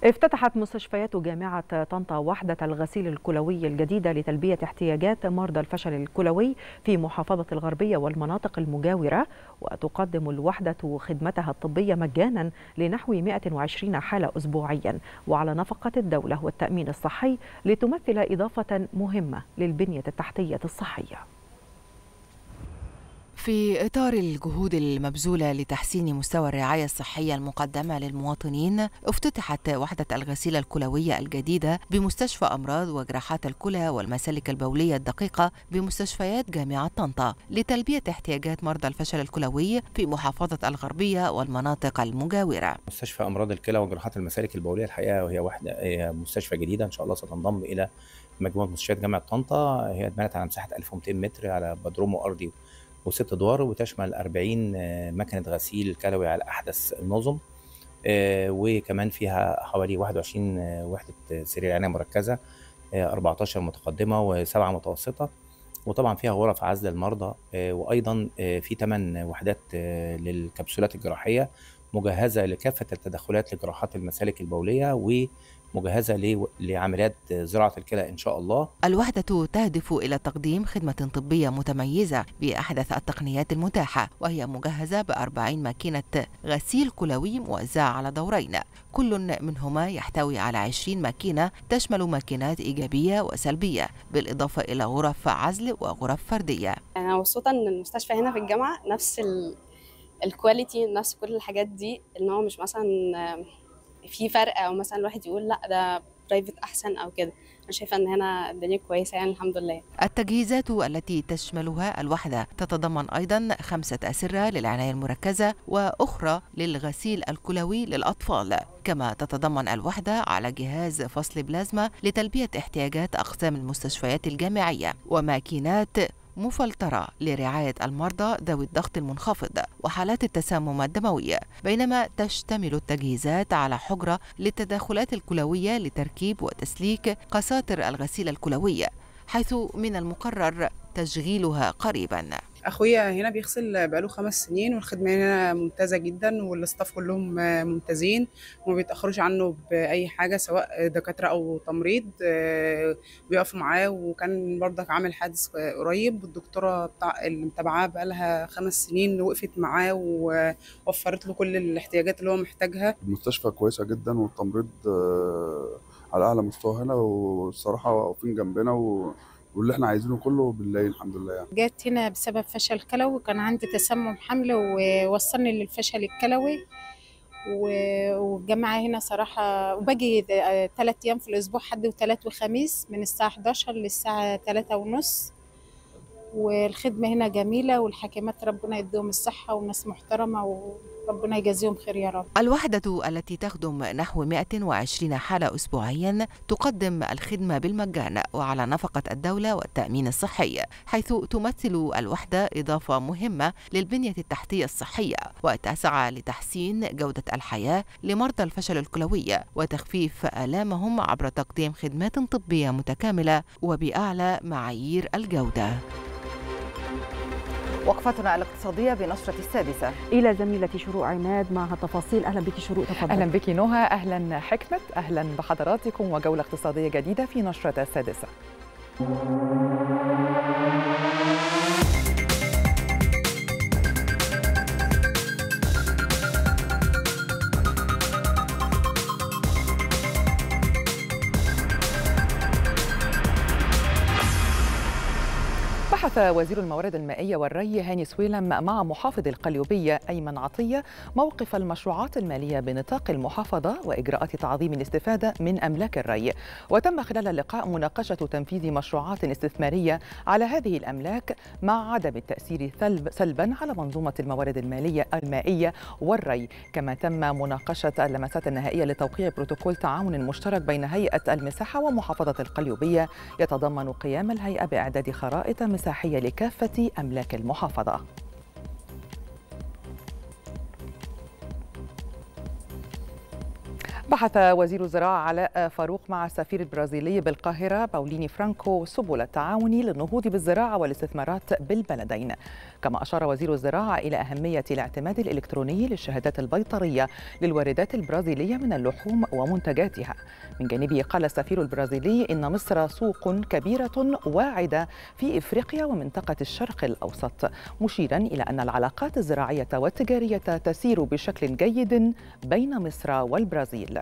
افتتحت مستشفيات جامعة طنطا وحدة الغسيل الكلوي الجديدة لتلبية احتياجات مرضى الفشل الكلوي في محافظة الغربية والمناطق المجاورة، وتقدم الوحدة خدمتها الطبية مجانا لنحو مئة وعشرين حالة أسبوعيا وعلى نفقة الدولة والتأمين الصحي، لتمثل إضافة مهمة للبنية التحتية الصحية. في إطار الجهود المبذولة لتحسين مستوى الرعاية الصحية المقدمة للمواطنين، افتتحت وحدة الغسيل الكلوية الجديدة بمستشفى أمراض وجراحات الكلى والمسالك البولية الدقيقة بمستشفيات جامعة طنطا لتلبية احتياجات مرضى الفشل الكلوي في محافظة الغربية والمناطق المجاورة. مستشفى أمراض الكلى وجراحات المسالك البولية الحقيقة وهي واحدة هي مستشفى جديدة إن شاء الله ستنضم إلى مجموعة مستشفيات جامعة طنطا. هي اتبنت على مساحة ألف ومئتين متر على بدروم وأرضي وست ادوار، وتشمل أربعين مكنه غسيل كلوي على احدث النظم، وكمان فيها حوالي واحد وعشرين وحده سرير عنايه مركزه، أربعة عشر متقدمه وسبعه متوسطه، وطبعا فيها غرف عزل المرضى، وايضا في ثمان وحدات للكبسولات الجراحيه مجهزه لكافه التدخلات لجراحات المسالك البوليه ومجهزه لعمليات زراعه الكلى ان شاء الله. الوحده تهدف الى تقديم خدمه طبيه متميزه باحدث التقنيات المتاحه، وهي مجهزه بأربعين ماكينه غسيل كلوي موزعه على دورين، كل منهما يحتوي على عشرين ماكينه تشمل ماكينات ايجابيه وسلبيه، بالاضافه الى غرف عزل وغرف فرديه. انا مبسوطه ان المستشفى هنا في الجامعه نفس الكواليتي، نفس كل الحاجات دي، ان هو مش مثلا في فرق او مثلا الواحد يقول لا ده برايفت احسن او كده. انا شايفه ان هنا الدنيا كويسه يعني الحمد لله. التجهيزات التي تشملها الوحده تتضمن ايضا خمسه اسره للعنايه المركزه واخرى للغسيل الكلوي للاطفال، كما تتضمن الوحده على جهاز فصل بلازما لتلبيه احتياجات اقسام المستشفيات الجامعيه، وماكينات مفلترة لرعاية المرضى ذوي الضغط المنخفض وحالات التسمم الدموي، بينما تشتمل التجهيزات على حجرة للتداخلات الكلوية لتركيب وتسليك قساطر الغسيل الكلوي، حيث من المقرر تشغيلها قريبا. اخويا هنا بيغسل بقاله خمس سنين والخدمه هنا ممتازه جدا، والاستاف كلهم ممتازين وما بيتاخروش عنه باي حاجه سواء دكاتره او تمريض، بيقفوا معاه. وكان برضك عامل حادث قريب، والدكتوره بتاع اللي متابعاه بقالها خمس سنين وقفت معاه ووفرت له كل الاحتياجات اللي هو محتاجها. المستشفى كويسه جدا والتمريض على اعلى مستوى هنا، والصراحه واقفين جنبنا و واللي احنا عايزينه كله بالله الحمد لله. يعني جات هنا بسبب فشل كلوي، وكان عندي تسمم حمل ووصلني للفشل الكلوي، والجامعه هنا صراحه وباجي ثلاث ايام في الاسبوع، حد وثلاث وخميس، من الساعه حداشر للساعه ثلاثة ونص، والخدمه هنا جميله، والحكيمات ربنا يديهم الصحه والناس محترمه وربنا يجازيهم خير يا رب. الوحدة التي تخدم نحو مئة وعشرين حالة أسبوعيا تقدم الخدمة بالمجان وعلى نفقة الدولة والتأمين الصحي، حيث تمثل الوحدة إضافة مهمة للبنية التحتية الصحية، وتسعى لتحسين جودة الحياة لمرضى الفشل الكلوي وتخفيف آلامهم عبر تقديم خدمات طبية متكاملة وبأعلى معايير الجودة. وقفتنا الاقتصادية بنشرة السادسة إلى زميلتي شروق عماد معها التفاصيل. أهلا بك شروق، تفضل. أهلا بك نهى. أهلا حكمة. أهلا بحضراتكم وجولة اقتصادية جديدة في نشرة السادسة. بحث وزير الموارد المائية والري هاني سويلم مع محافظ القليوبية أيمن عطية موقف المشروعات المالية بنطاق المحافظة وإجراءات تعظيم الاستفادة من أملاك الري، وتم خلال اللقاء مناقشة تنفيذ مشروعات استثمارية على هذه الأملاك مع عدم التأثير سلبا على منظومة الموارد المالية المائية والري. كما تم مناقشة اللمسات النهائية لتوقيع بروتوكول تعاون مشترك بين هيئة المساحة ومحافظة القليوبية يتضمن قيام الهيئة بإعداد خرائط مساحية لكافة أملاك المحافظة. بحث وزير الزراعة علاء فاروق مع السفير البرازيلي بالقاهرة باوليني فرانكو سبل التعاون للنهوض بالزراعة والاستثمارات بالبلدين. كما أشار وزير الزراعة إلى أهمية الاعتماد الإلكتروني للشهادات البيطرية للواردات البرازيلية من اللحوم ومنتجاتها. من جانبه قال السفير البرازيلي إن مصر سوق كبيرة واعدة في إفريقيا ومنطقة الشرق الأوسط، مشيرا إلى أن العلاقات الزراعية والتجارية تسير بشكل جيد بين مصر والبرازيل.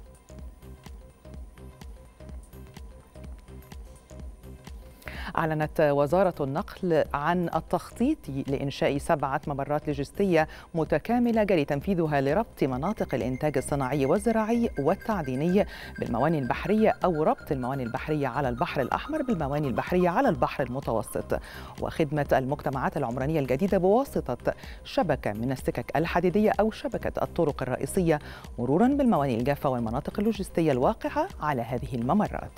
أعلنت وزارة النقل عن التخطيط لإنشاء سبعة ممرات لوجستية متكاملة جري تنفيذها لربط مناطق الإنتاج الصناعي والزراعي والتعديني بالموانئ البحرية أو ربط الموانئ البحرية على البحر الأحمر بالموانئ البحرية على البحر المتوسط، وخدمة المجتمعات العمرانية الجديدة بواسطة شبكة من السكك الحديدية أو شبكة الطرق الرئيسية مرورا بالموانئ الجافة والمناطق اللوجستية الواقعة على هذه الممرات.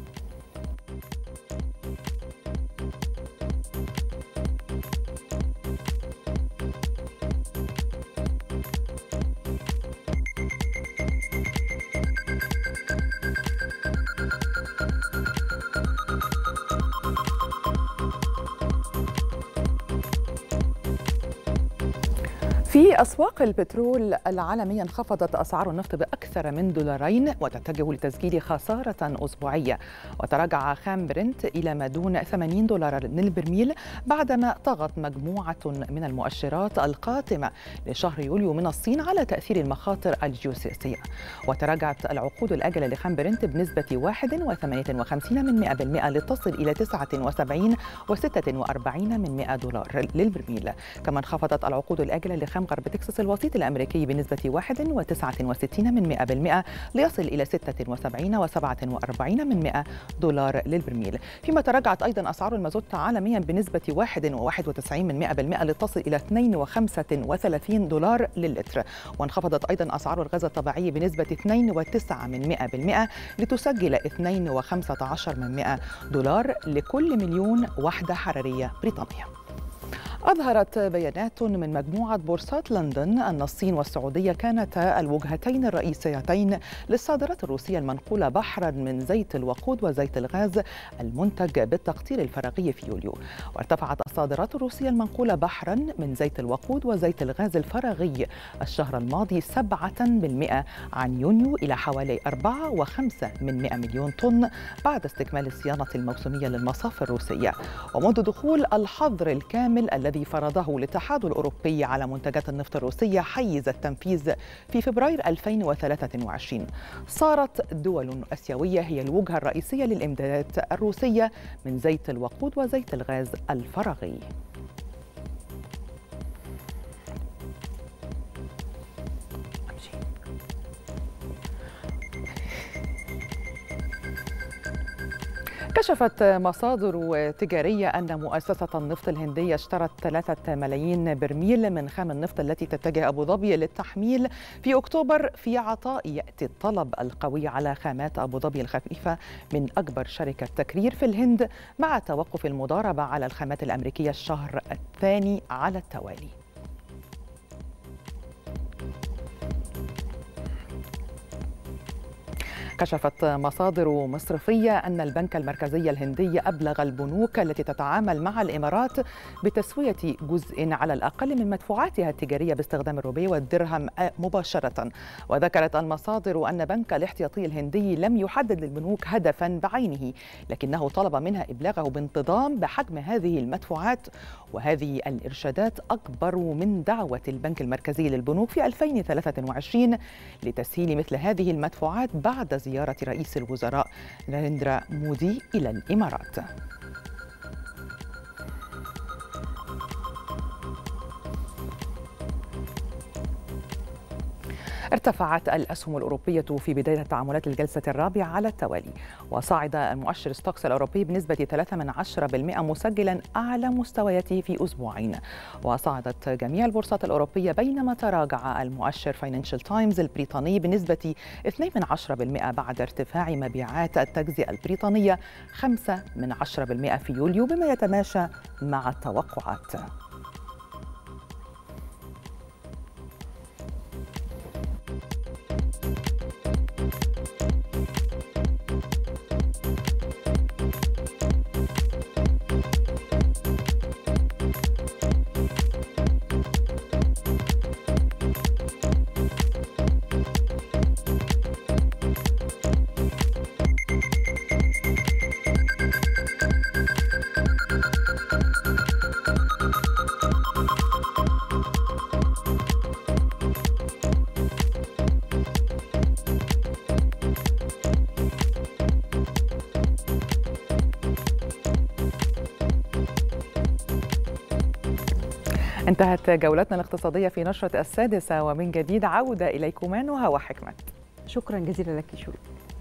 في أسواق البترول العالمية انخفضت أسعار النفط بأكثر من دولارين وتتجه لتسجيل خسارة أسبوعية، وتراجع خام برنت إلى ما دون ثمانين دولار للبرميل بعدما طغت مجموعة من المؤشرات القاتمة لشهر يوليو من الصين على تأثير المخاطر الجيوسياسية. وتراجعت العقود الآجلة لخام برنت بنسبة واحد وثمانية وخمسين من مئة بالمئة لتصل إلى تسعة وسبعين وستة وأربعين من مئة دولار للبرميل. كما انخفضت العقود الآجلة لخام غرب تكساس الوسيط الأمريكي بنسبة واحد وتسعة وستين من مئة بالمئة ليصل إلى ستة وسبعين وسبعة وأربعين من مئة دولار للبرميل. فيما تراجعت أيضا أسعار المازوت عالميا بنسبة واحد وواحد وتسعين من مئة بالمئة لتصل إلى اثنين وخمسة وثلاثين دولار للتر. وانخفضت أيضا أسعار الغاز الطبيعي بنسبة اثنين وتسعة من مئة بالمئة لتسجل اثنين وخمسة عشر من مئة دولار لكل مليون وحدة حرارية بريطانية. أظهرت بيانات من مجموعة بورصات لندن أن الصين والسعودية كانتا الوجهتين الرئيسيتين للصادرات الروسية المنقولة بحرا من زيت الوقود وزيت الغاز المنتج بالتقطير الفراغي في يوليو. وارتفعت الصادرات الروسية المنقولة بحرا من زيت الوقود وزيت الغاز الفراغي الشهر الماضي سبعة بالمئة عن يونيو إلى حوالي أربعة وخمسة من مئة مليون طن بعد استكمال الصيانة الموسمية للمصافي الروسية. ومنذ دخول الحظر الكامل الذي فرضه الاتحاد الأوروبي على منتجات النفط الروسية حيز التنفيذ في فبراير ألفين وثلاثة وعشرين، صارت دول آسيوية هي الوجهة الرئيسية للإمدادات الروسية من زيت الوقود وزيت الغاز الفراغي. كشفت مصادر تجارية أن مؤسسة النفط الهندية اشترت ثلاثة ملايين برميل من خام النفط التي تتجه أبو ظبي للتحميل في أكتوبر في عطاء يأتي الطلب القوي على خامات أبو ظبي الخفيفة من أكبر شركة تكرير في الهند مع توقف المضاربة على الخامات الأمريكية الشهر الثاني على التوالي. كشفت مصادر مصرفية أن البنك المركزي الهندي أبلغ البنوك التي تتعامل مع الإمارات بتسوية جزء على الأقل من مدفوعاتها التجارية باستخدام الروبي والدرهم مباشرة. وذكرت المصادر أن بنك الاحتياطي الهندي لم يحدد للبنوك هدفا بعينه، لكنه طلب منها إبلاغه بانتظام بحجم هذه المدفوعات. وهذه الإرشادات أكبر من دعوة البنك المركزي للبنوك في ألفين وثلاثة وعشرين لتسهيل مثل هذه المدفوعات بعد زيارة رئيس الوزراء ناريندرا مودي إلى الإمارات. ارتفعت الأسهم الأوروبية في بداية تعاملات الجلسة الرابعة على التوالي، وصعد المؤشر ستوكس الأوروبي بنسبة ثلاثة من عشرة بالمئة مسجلا أعلى مستوياته في أسبوعين. وصعدت جميع البورصات الأوروبية بينما تراجع المؤشر فاينانشال تايمز البريطاني بنسبة اثنين من عشرة بالمئة بعد ارتفاع مبيعات التجزئة البريطانية خمسة من عشرة بالمئة في يوليو بما يتماشى مع التوقعات. انتهت جولتنا الاقتصادية في نشرة السادسة، ومن جديد عودة إليكما نهى وحكمت. شكرا جزيلا لك شروق.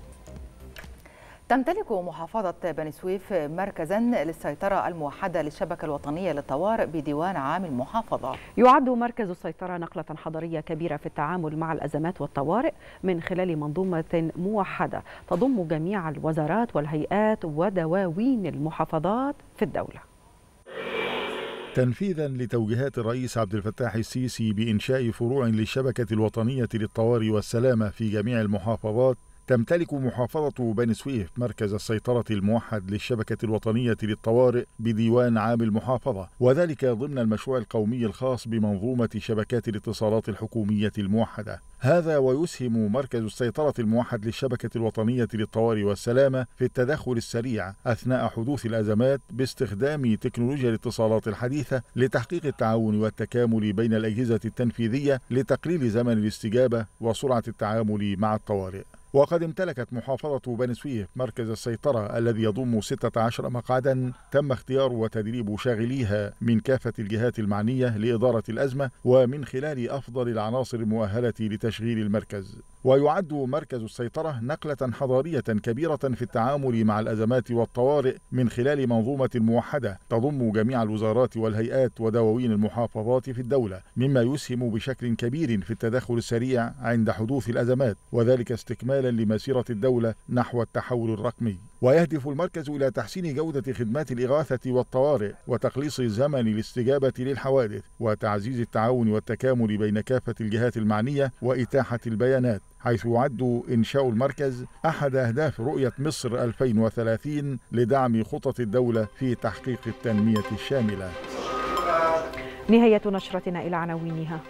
تمتلك محافظة بني سويف مركزا للسيطرة الموحدة للشبكة الوطنية للطوارئ بديوان عام المحافظة. يعد مركز السيطرة نقلة حضارية كبيرة في التعامل مع الأزمات والطوارئ من خلال منظومة موحدة تضم جميع الوزارات والهيئات ودواوين المحافظات في الدولة. تنفيذا لتوجيهات الرئيس عبد الفتاح السيسي بإنشاء فروع للشبكة الوطنية للطوارئ والسلامة في جميع المحافظات، تمتلك محافظة بني سويف مركز السيطرة الموحد للشبكة الوطنية للطوارئ بديوان عام المحافظة، وذلك ضمن المشروع القومي الخاص بمنظومة شبكات الاتصالات الحكومية الموحدة. هذا ويسهم مركز السيطرة الموحد للشبكة الوطنية للطوارئ والسلامة في التدخل السريع أثناء حدوث الأزمات باستخدام تكنولوجيا الاتصالات الحديثة لتحقيق التعاون والتكامل بين الأجهزة التنفيذية لتقليل زمن الاستجابة وسرعة التعامل مع الطوارئ. وقد امتلكت محافظة بني سويف مركز السيطرة الذي يضم ستة عشر مقعدا تم اختيار وتدريب شاغليها من كافة الجهات المعنية لإدارة الأزمة ومن خلال أفضل العناصر المؤهلة لتشغيل المركز. ويعد مركز السيطرة نقلة حضارية كبيرة في التعامل مع الأزمات والطوارئ من خلال منظومة موحدة تضم جميع الوزارات والهيئات ودواوين المحافظات في الدولة، مما يسهم بشكل كبير في التدخل السريع عند حدوث الأزمات، وذلك استكمالا لمسيرة الدولة نحو التحول الرقمي. ويهدف المركز إلى تحسين جودة خدمات الإغاثة والطوارئ وتقليص زمن الاستجابة للحوادث وتعزيز التعاون والتكامل بين كافة الجهات المعنية وإتاحة البيانات، حيث يعد إنشاء المركز أحد أهداف رؤية مصر ألفين وثلاثين لدعم خطط الدولة في تحقيق التنمية الشاملة. نهاية نشرتنا إلى عناوينها.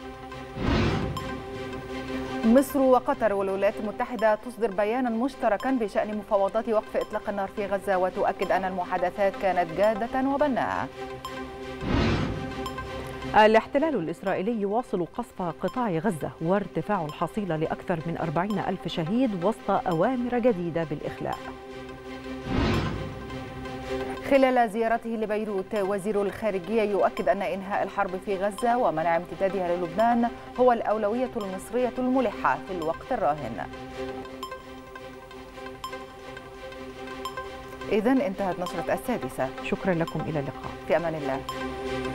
مصر وقطر والولايات المتحدة تصدر بيانا مشتركا بشأن مفاوضات وقف إطلاق النار في غزة، وتؤكد أن المحادثات كانت جادة وبناءة. الاحتلال الإسرائيلي يواصل قصف قطاع غزة وارتفاع الحصيلة لأكثر من أربعين ألف شهيد وسط أوامر جديدة بالإخلاء. خلال زيارته لبيروت وزير الخارجية يؤكد أن إنهاء الحرب في غزة ومنع امتدادها للبنان هو الأولوية المصرية الملحة في الوقت الراهن. إذن انتهت نشرة السادسة. شكرا لكم، إلى اللقاء. في أمان الله.